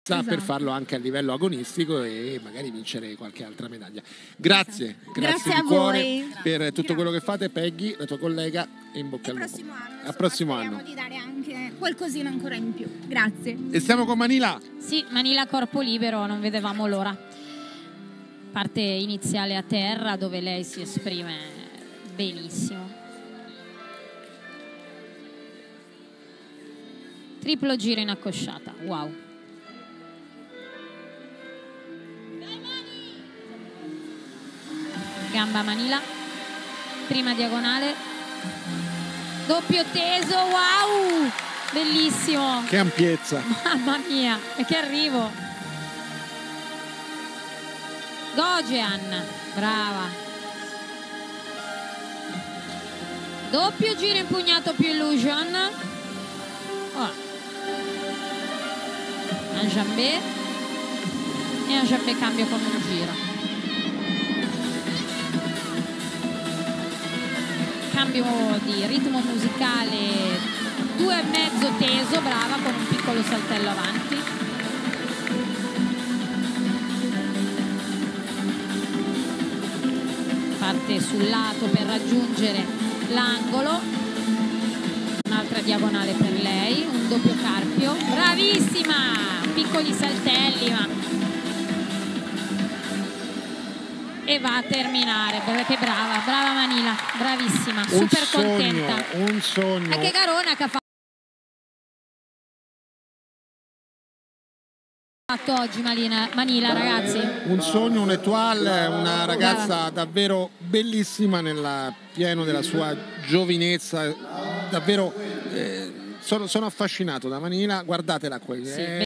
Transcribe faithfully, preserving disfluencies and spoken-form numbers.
esatto. per farlo anche a livello agonistico e magari vincere qualche altra medaglia. Grazie, esatto. grazie, grazie di a cuore voi per tutto grazie. quello che fate, Peggy, la tua collega, e in bocca al lupo. Prossimo anno, al prossimo speriamo anno. di dare anche qualcosina ancora in più. Grazie. E stiamo con Manila. Sì, Manila corpo libero, non vedevamo l'ora. Parte iniziale a terra dove lei si esprime benissimo. Triplo giro in accosciata, wow. Gamba Manila, prima diagonale, doppio teso, wow, bellissimo. Che ampiezza. Mamma mia, e che arrivo. Gojean, brava. Doppio giro impugnato più illusion. Oh. Un jambé e un jambé cambio con un giro. Cambio di ritmo musicale, due e mezzo teso, brava, con un piccolo saltello avanti. Parte sul lato per raggiungere l'angolo, un'altra diagonale per lei, un doppio carpio, bravissima, piccoli saltelli, ma... e va a terminare, che brava, brava Manila, bravissima, un super sogno, contenta. Un sogno. E che garona che ha fatto oggi Manila, Manila, ragazzi. Un sogno, un étoile, una ragazza davvero bellissima nel pieno della sua giovinezza, davvero eh, sono, sono affascinato da Manila, guardatela qui. Sì. Eh.